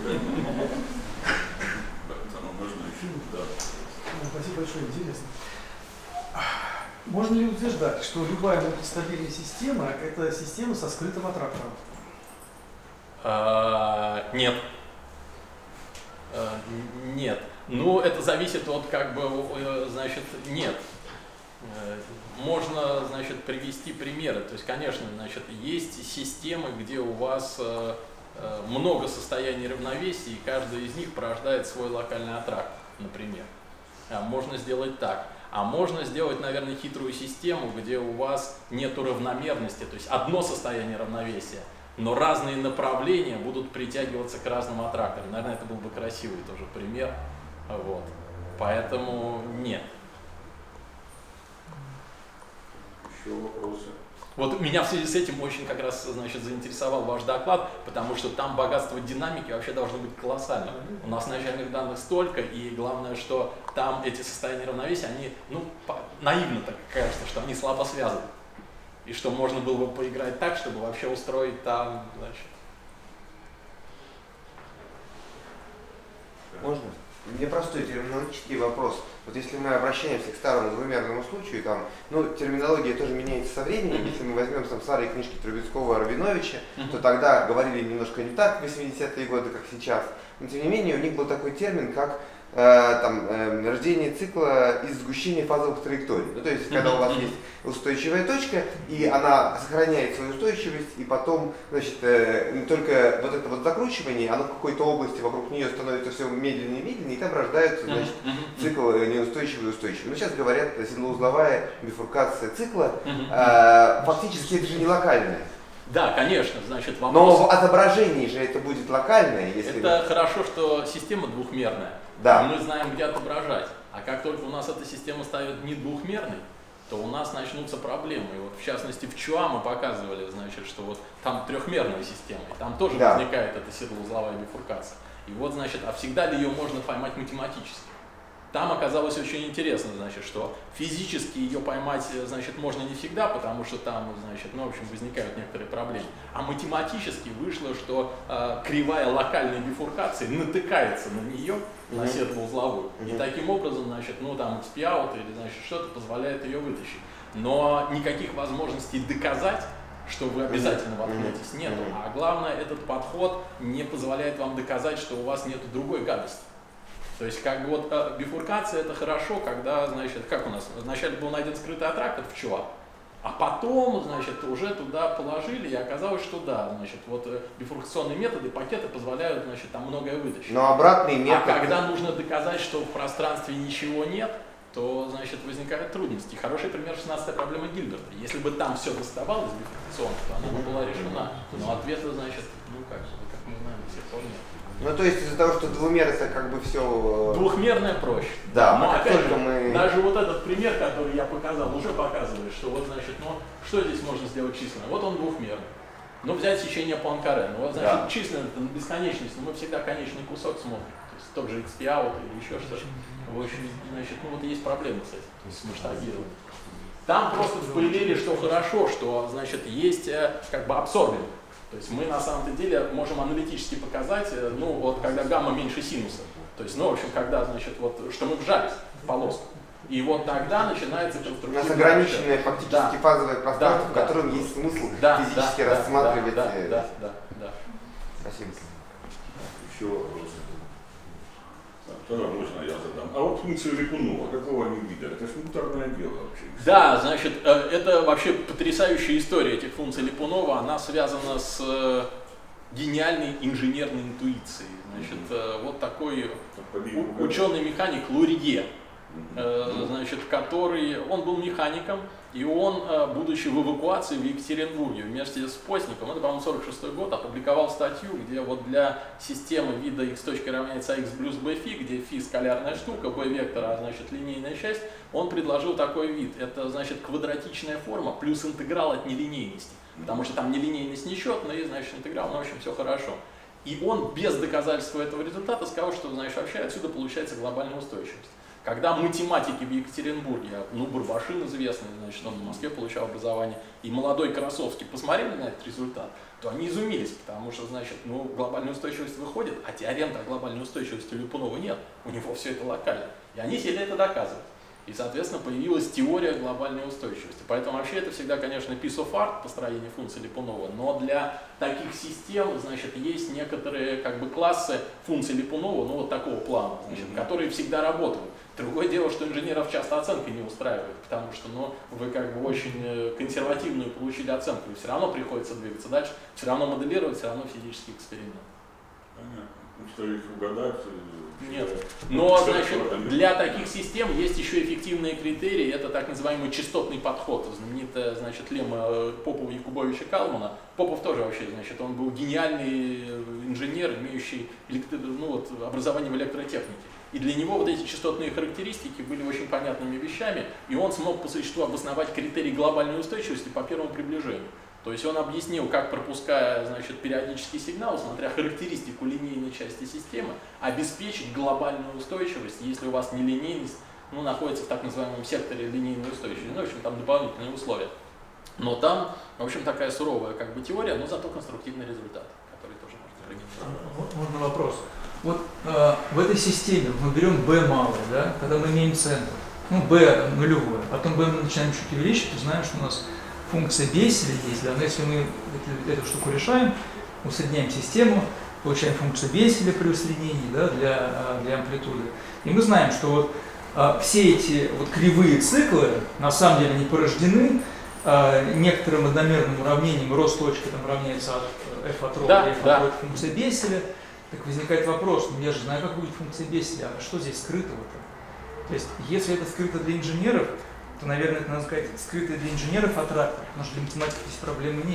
Можно еще? Да. Спасибо большое, интересно. Можно ли утверждать, что любая мультистабильная система – это система со скрытым аттрактором? А, нет. А, нет. Ну, это зависит от, как бы, значит, нет. Можно, значит, привести примеры. То есть, конечно, значит, есть системы, где у вас много состояний равновесия, и каждая из них порождает свой локальный аттрактор, например. Можно сделать так. А можно сделать, наверное, хитрую систему, где у вас нет равномерности, то есть одно состояние равновесия, но разные направления будут притягиваться к разным аттракторам. Наверное, это был бы красивый тоже пример. Вот. Поэтому нет. Еще вопросы? Вот меня в связи с этим очень как раз, значит, заинтересовал ваш доклад, потому что там богатство динамики вообще должно быть колоссальным. У нас начальных данных столько, и главное, что там эти состояния равновесия, они, ну, наивно так кажется, что они слабо связаны. И что можно было бы поиграть так, чтобы вообще устроить там, значит... Можно? Мне простой терминологический вопрос. Вот если мы обращаемся к старому двумерному случаю, там, ну, терминология тоже меняется со временем. Если мы возьмем там старые книжки Трубецкого, Рабиновича, то тогда говорили немножко не так в восьмидесятые годы, как сейчас. Но тем не менее у них был такой термин, как э, там, э, рождение цикла из сгущения фазовых траекторий. Ну, то есть, когда у вас есть устойчивая точка, и она сохраняет свою устойчивость, и потом, значит, э, только вот это вот закручивание, оно в какой-то области вокруг нее становится все медленнее и медленнее, и там рождается, значит, цикл неустойчивый и устойчивый. Ну, сейчас говорят, сильноузловая бифуркация цикла, э, фактически это же не локальная. Да, конечно, значит, вопрос... Но в отображении же это будет локальное, если... Это хорошо, что система двухмерная. Да. Мы знаем, где отображать. А как только у нас эта система станет не двухмерной, то у нас начнутся проблемы. И вот, в частности, в ЧУА мы показывали, значит, что вот там трехмерная система, и там тоже да. возникает эта седлоузловая бифуркация. И вот, значит, а всегда ли ее можно поймать математически? Там оказалось очень интересно, значит, что физически ее поймать, значит, можно не всегда, потому что там, значит, ну, в общем, возникают некоторые проблемы. А математически вышло, что э, кривая локальной бифуркации натыкается на нее, mm-hmm. на седлоузловую, mm-hmm. и таким образом, значит, ну, там, икс пи аут или, значит, что-то позволяет ее вытащить. Но никаких возможностей доказать, что вы обязательно воткнетесь, mm-hmm. нету. А главное, этот подход не позволяет вам доказать, что у вас нет другой гадости. То есть, как бы вот э, бифуркация это хорошо, когда, значит, как у нас, вначале был найден скрытый аттрактор в ЧУА, а потом, значит, уже туда положили, и оказалось, что да, значит, вот э, бифуркационные методы, пакеты позволяют, значит, там многое вытащить. Но обратный метод... А когда нужно доказать, что в пространстве ничего нет, то, значит, возникают трудности. Хороший пример шестнадцатая проблема Гильберта. Если бы там все доставалось бифуркационно, то она бы была решена. Но ответа, значит, ну как, как мы знаем, до сих пор нет. Ну, то есть из-за того, что двумерно как бы все... Двухмерное проще. Да, но а опять же, мы... даже вот этот пример, который я показал, уже показывает, что вот, значит, ну, что здесь можно сделать численно? Вот он двухмерный. Ну, взять сечение Пуанкаре. Ну, вот, значит, да. численно это на бесконечность, но мы всегда конечный кусок смотрим. То есть тот же икс пи аут или еще что-то. В общем, значит, ну, вот есть проблемы с этим, то есть с масштабированием. Там просто вспылили, что хорошо, что, значит, есть как бы абсорбинг. То есть мы на самом деле можем аналитически показать, ну вот когда гамма меньше синуса. То есть, ну в общем, когда, значит, вот, что мы вжались в полоску. И вот тогда начинается конструктивное. У нас ограниченное фактически да. фазовое пространство, да, в котором да. есть смысл да, физически да, рассматривать. Да, да, да, да, да. Спасибо. Еще вопросы? Тогда можно я задам. А вот функцию Липунова, какого они видели? Это же муторное дело вообще. Да, значит, это вообще потрясающая история этих функций Липунова. Она связана с гениальной инженерной интуицией. Значит, mm-hmm. вот такой ученый-механик Лурье, mm-hmm. значит, который, он был механиком, и он, будучи в эвакуации в Екатеринбурге вместе с Постником, это, по-моему, сорок шестой год, опубликовал статью, где вот для системы вида x точка равняется x плюс b фи, где фи скалярная штука, b вектор, а значит линейная часть, он предложил такой вид. Это, значит, квадратичная форма плюс интеграл от нелинейности. Потому что там нелинейность несчетная, и, значит, интеграл, ну, в общем, все хорошо. И он без доказательства этого результата сказал, что, значит, вообще отсюда получается глобальная устойчивость. Когда математики в Екатеринбурге, ну, Бурбашин известный, значит, он в Москве получал образование, и молодой Красовский посмотрели на этот результат, то они изумились, потому что, значит, ну, глобальная устойчивость выходит, а теорем-то глобальной устойчивости у Липунова нет, у него все это локально. И они сели это доказывать. И, соответственно, появилась теория глобальной устойчивости. Поэтому вообще это всегда, конечно, piece of art построение функций Липунова, но для таких систем, значит, есть некоторые как бы классы функций Липунова, ну вот такого плана, значит, mm-hmm. которые всегда работают. Другое дело, что инженеров часто оценка не устраивает, потому что, ну, вы как бы очень консервативную получили оценку, и все равно приходится двигаться дальше, все равно моделировать, все равно физический эксперимент. Понятно. Ну, что их угадать? Нет. Но, значит, для таких систем есть еще эффективные критерии. Это так называемый частотный подход. Знаменитая, значит, лемма Попова, Якубовича, Калмана. Попов тоже вообще, значит, он был гениальный инженер, имеющий ну, вот, образование в электротехнике. И для него вот эти частотные характеристики были очень понятными вещами, и он смог по существу обосновать критерий глобальной устойчивости по первому приближению. То есть он объяснил, как, пропуская, значит, периодический сигнал, смотря характеристику линейной части системы, обеспечить глобальную устойчивость, если у вас нелинейность ну, находится в так называемом секторе линейной устойчивости. Ну, в общем, там дополнительные условия. Но там, в общем, такая суровая как бы теория, но зато конструктивный результат, который тоже можно организовать. Можно вопрос. Вот э, в этой системе мы берем b малое, да, когда мы имеем центр, ну b нулевое, потом b мы начинаем чуть увеличивать, и знаем, что у нас функция Бесселя есть, да, но если мы эту, эту штуку решаем, усредняем систему, получаем функцию Бесселя при усреднении, да, для, для амплитуды. И мы знаем, что вот а, все эти вот кривые циклы на самом деле не порождены а, некоторым одномерным уравнением, рост точки там равняется от f от ρ, да, f да. от функция Бесселя. Так возникает вопрос, ну я же знаю, как будет функция Бесселя, а что здесь скрытого-то? То есть, если это скрыто для инженеров, то, наверное, это надо сказать, скрытый для инженеров аттрактор, потому что для математики здесь проблемы нет.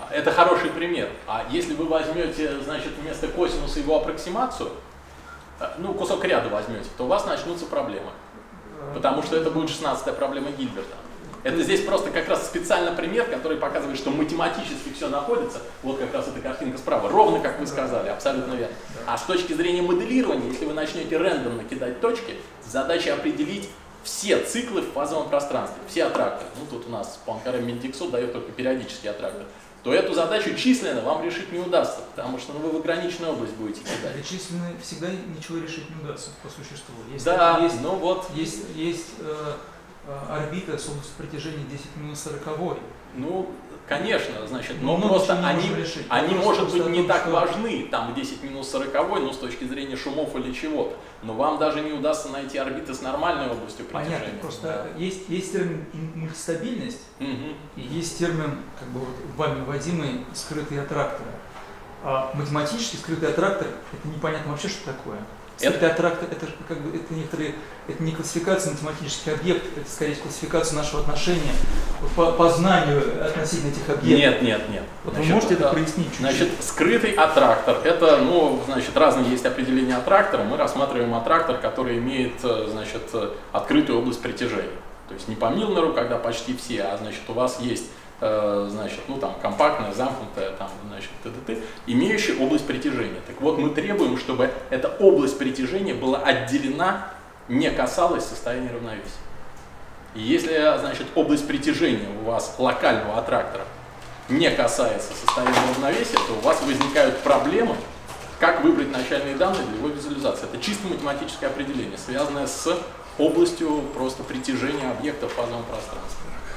Это хороший пример. А если вы возьмете, значит, вместо косинуса его аппроксимацию, ну, кусок ряда возьмете, то у вас начнутся проблемы. Потому что это будет шестнадцатая проблема Гильберта. Это здесь просто как раз специально пример, который показывает, что математически все находится. Вот как раз эта картинка справа. Ровно как вы сказали, абсолютно верно. А с точки зрения моделирования, если вы начнете рандомно кидать точки, задача определить все циклы в фазовом пространстве, все аттракторы. Ну, тут у нас Пуанкаре Мендиксо дает только периодический аттрактор. То эту задачу численно вам решить не удастся, потому что ну, вы в ограниченную область будете кидать. Для численно всегда ничего решить не удастся по существу. Есть, да, есть, ну вот. Есть, есть э, орбита с областью притяжения десять минус сороковой. Ну, конечно, значит, но ну, просто они, решить. они просто может быть, том, не так что... важны, там десять минус сороковой, ну, с точки зрения шумов или чего-то. Но вам даже не удастся найти орбиты с нормальной областью притяжения. Понятно, просто да. есть, есть термин мультистабильность, угу. и есть термин, как бы вот вами вводимый, скрытые аттракторы. А математически скрытый аттрактор, это непонятно вообще, что такое. Скрытый это... аттрактор, это как бы это некоторые, это не классификация математический объект, это скорее классификация нашего отношения по, по знанию относительно этих объектов. Нет, нет, нет. Вот значит, вы можете это да, прояснить чуть-чуть? Значит, скрытый аттрактор, это, ну, значит, разные есть определения аттрактора. Мы рассматриваем аттрактор, который имеет, значит, открытую область притяжения. То есть не по Милнеру, когда почти все, а, значит, у вас есть, значит, ну, там, компактная, замкнутая, там, значит, т.д.т., имеющая область притяжения. Так вот, мы требуем, чтобы эта область притяжения была отделена, не касалась состояния равновесия. И если, значит, область притяжения у вас локального аттрактора не касается состояния равновесия, то у вас возникают проблемы, как выбрать начальные данные для его визуализации. Это чисто математическое определение, связанное с областью просто притяжения объекта в фазовом пространстве.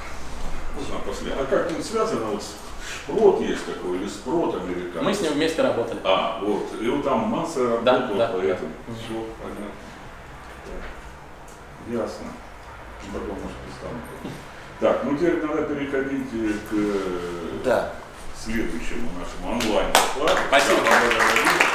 А как он связано? Вот Шпрот есть такой, или Спрот американский? Мы с ним вместе работали. А, вот. И вот там Мансер работал, да, поэтому. Да. Все, понятно. Ясно. Потом, может, пристану. Так, ну теперь надо переходить к да. следующему нашему онлайн-докладу. Спасибо.